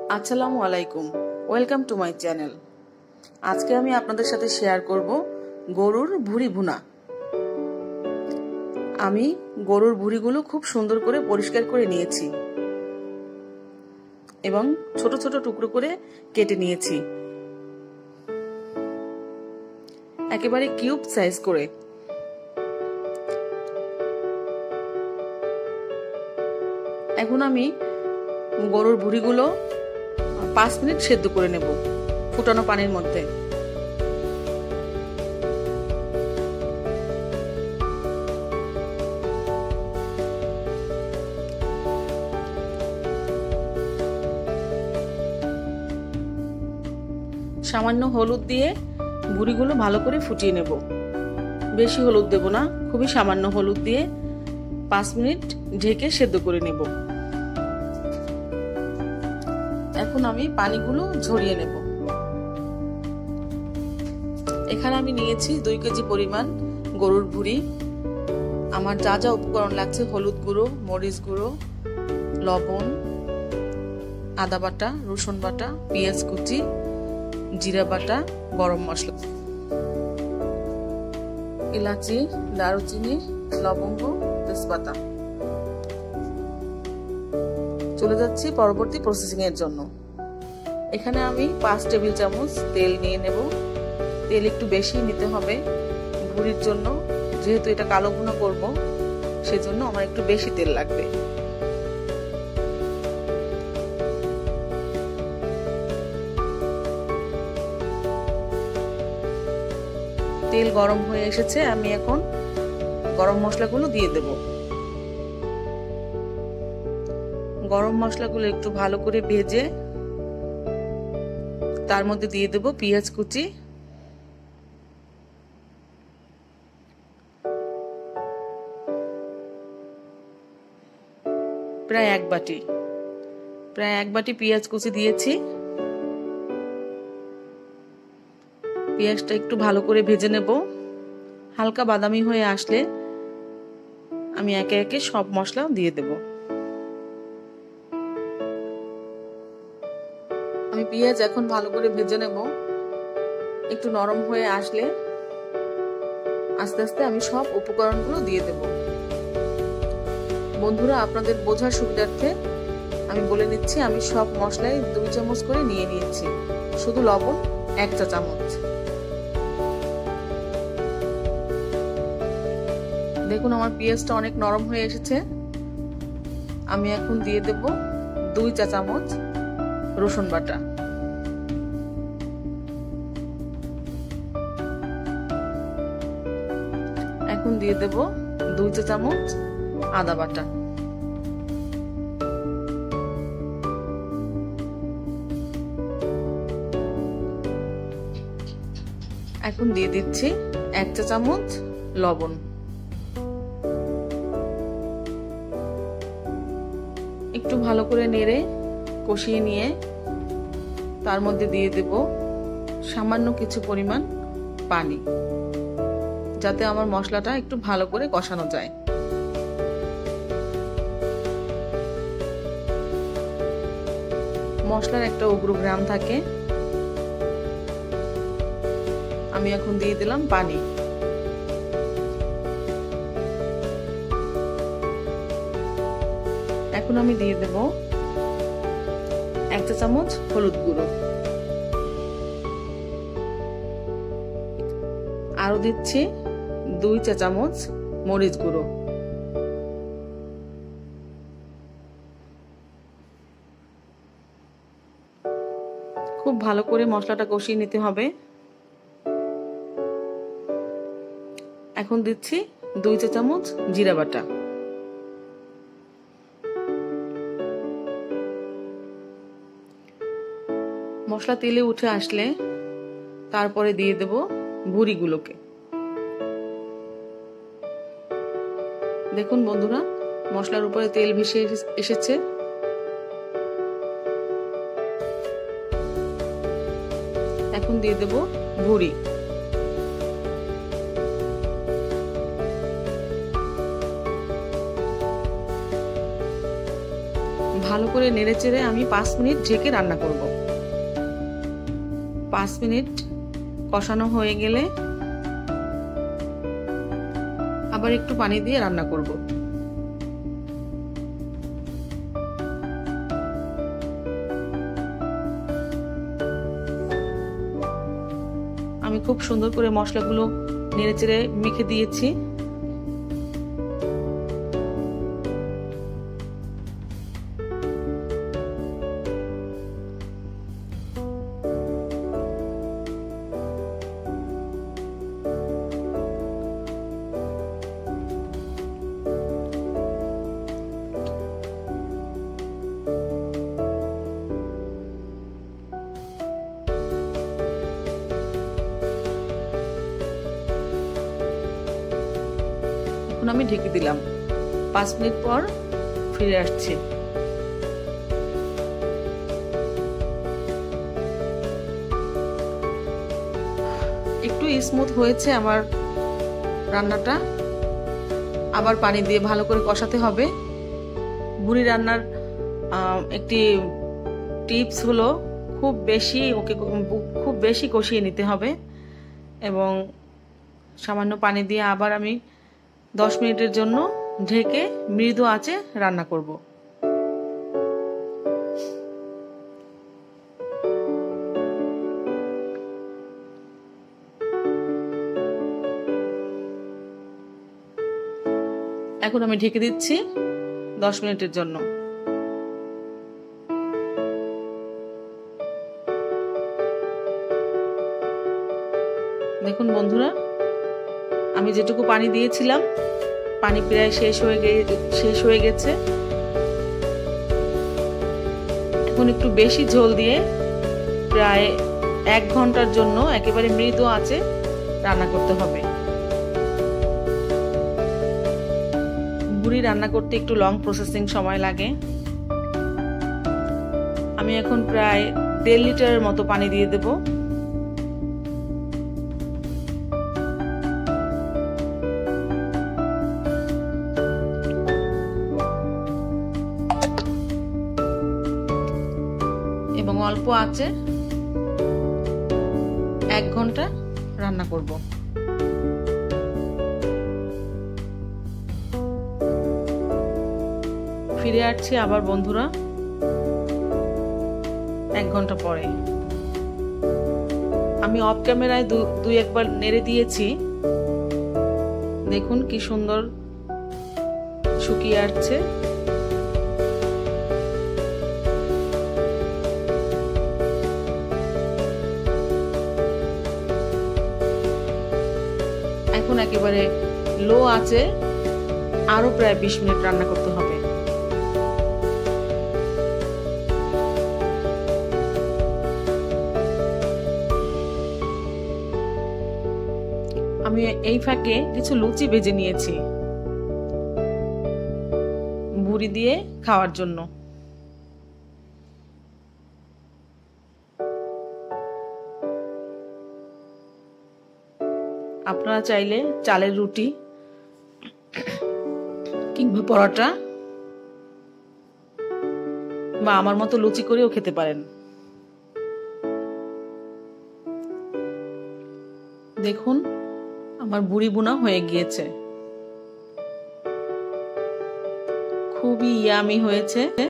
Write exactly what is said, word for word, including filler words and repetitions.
আসসালামু আলাইকুম, welcome to my channel. আজকে আমি আপনাদের সাথে শেয়ার করব গরুর ভুঁড়ি ভুনা। আমি গরুর ভুঁড়িগুলো খুব সুন্দর করে পরিষ্কার করে নিয়েছি এবং ছোট ছোট টুকরো করে কেটে নিয়েছি, একেবারে কিউব সাইজ করে। এখন আমি গরুর ভুঁড়িগুলো পাঁচ মিনিট সেদ্ধ করে নেব ফুটানো পানির মধ্যে। সামান্য হলুদ দিয়ে ভুঁড়িগুলো ভালো করে ফুটিয়ে নেব। বেশি হলুদ দেব না, খুবই সামান্য হলুদ দিয়ে পাঁচ মিনিট ঢেকে সেদ্ধ করে নেব। এখন আমি পানিগুলো ঝরিয়ে নেব। এখানে আমি নিয়েছি দুই কেজি পরিমাণ গরুর ভুঁড়ি। আমার যা যা উপকরণ লাগছে, হলুদ গুঁড়ো, মরিচ গুঁড়ো, লবণ, আদা বাটা, রসুন বাটা, পেঁয়াজ কুচি, জিরা বাটা, গরম মশলা, এলাচি, দারুচিনি, লবঙ্গ, তেজপাতা। চলে যাচ্ছি পরবর্তী প্রসেসিং এর জন্য। এখানে আমি পাঁচ টেবিল চামচ তেল নিয়ে নেব। তেল একটু বেশি নিতে হবে ভুঁড়ির জন্য, যেহেতু এটা কালো ভুনা করব, সেজন্য আমার একটু বেশি তেল লাগবে। তেল গরম হয়ে এসেছে, আমি এখন গরম মশলাগুলো দিয়ে দেব। গরম মশলাগুলো একটু ভালো করে ভেজে তার মধ্যে দিয়ে দেব পেঁয়াজ কুচি, প্রায় এক বাটি প্রায় এক বাটি পেঁয়াজ কুচি দিয়েছি। পেঁয়াজটা একটু ভালো করে ভেজে নেব। হালকা বাদামি হয়ে আসলে আমি একে একে সব মশলা দিয়ে দেব। আমি পেঁয়াজ এখন ভালো করে ভেজে নেব। একটু নরম হয়ে আসলে আস্তে আস্তে আমি সব উপকরণগুলো দিয়ে দেব। বন্ধুরা, আপনাদের বোঝার সুবিধার্থে আমি বলে নিচ্ছি, আমি সব মশলাই দুই চামচ করে নিয়ে নিয়েছি, শুধু লবণ এক চা চামচ। দেখুন আমার পেঁয়াজটা অনেক নরম হয়ে এসেছে। আমি এখন দিয়ে দেব দুই চা চামচ রসুন বাটা, এখন দিয়ে দেব দুই চা চামচ আদা বাটা, এখন দিয়ে দিচ্ছি এক চা চামচ লবণ। একটু ভালো করে নেড়ে কষিয়ে নিয়ে তার মধ্যে দিয়ে দেব সামান্য কিছু পরিমাণ পানি, যাতে আমার মশলাটা একটু ভালো করে কষানো যায়। মশলার একটা উগ্র ঘ্রাণ থাকে। আমি এখন দিয়ে দিলাম পানি। এখন আমি দিয়ে দেব এক চা চামচ হলুদ গুঁড়ো, আরো দিচ্ছি দুই চা চামচ মরিচ গুঁড়ো। খুব ভালো করে মশলাটা কষিয়ে নিতে হবে। এখন দিচ্ছি দুই চা চামচ জিরা বাটা। মশলা তেলে উঠে আসলে তারপরে দিয়ে দেব ভুঁড়িগুলোকে। দেখুন বন্ধুরা, মশলার উপরে তেল ভেসে এসেছে। এখন দিয়ে দেব ভুঁড়ি। ভালো ভালো করে নেড়েচেড়ে আমি পাঁচ মিনিট ঢেকে রান্না করব। পাঁচ মিনিট কষানো হয়ে গেলে আবার একটু পানি দিয়ে রান্না করব। আমি খুব সুন্দর করে মশলাগুলো নেড়েচেড়ে মেখে দিয়েছি। এখন আমি ঢেকে দিলাম। পাঁচ মিনিট পর ফিরে আসছি। একটু স্মুথ হয়েছে আমার রান্নাটা। আবার পানি দিয়ে ভালো করে কষাতে হবে। ভুড়ি রান্নার একটি টিপস হলো খুব বেশি ওকে খুব বেশি কষিয়ে নিতে হবে এবং সামান্য পানি দিয়ে আবার আমি দশ মিনিটের জন্য ঢেকে মৃদু আঁচে রান্না করব। এখন আমি ঢেকে দিচ্ছি দশ মিনিটের জন্য। দেখুন বন্ধুরা, আমি যেটুকু পানি দিয়েছিলাম পানি প্রায় শেষ হয়ে শেষ হয়ে গেছে। এখন একটু বেশি ঝোল দিয়ে প্রায় এক ঘন্টার জন্য একেবারে মৃদু আঁচে রান্না করতে হবে। ভুড়ি রান্না করতে একটু লং প্রসেসিং সময় লাগে। আমি এখন প্রায় দেড় লিটারের মতো পানি দিয়ে দেব। এবং অল্প আঁচে এক ঘন্টা রান্না করব। ফিরে আসছি আবার বন্ধুরা এক ঘন্টা পরে। আমি অফ ক্যামেরায় দুই একবার নেড়ে দিয়েছি। দেখুন কি সুন্দর শুকিয়ে আসছে। এখন একেবারে লো আঁচে আরো প্রায় বিশ মিনিট রান্না করতে হবে। আমি এই ফাঁকে কিছু লুচি ভেজে নিয়েছি ভুড়ি দিয়ে খাওয়ার জন্য। আপনারা চাইলে চালের রুটি কিংবা পরোটা বা আমার মতো লুচি করেও খেতে পারেন। দেখুন আমার বুড়ি বোনা হয়ে গিয়েছে, খুবই ইয়ামি হয়েছে।